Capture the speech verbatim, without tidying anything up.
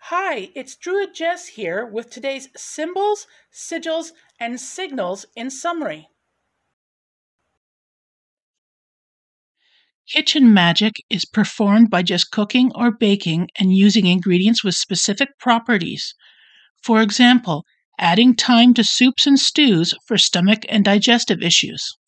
Hi, it's Druid Jess here with today's symbols, sigils, and signals in Summery. Kitchen magic is performed by just cooking or baking and using ingredients with specific properties. For example, adding thyme to soups and stews for stomach and digestive issues.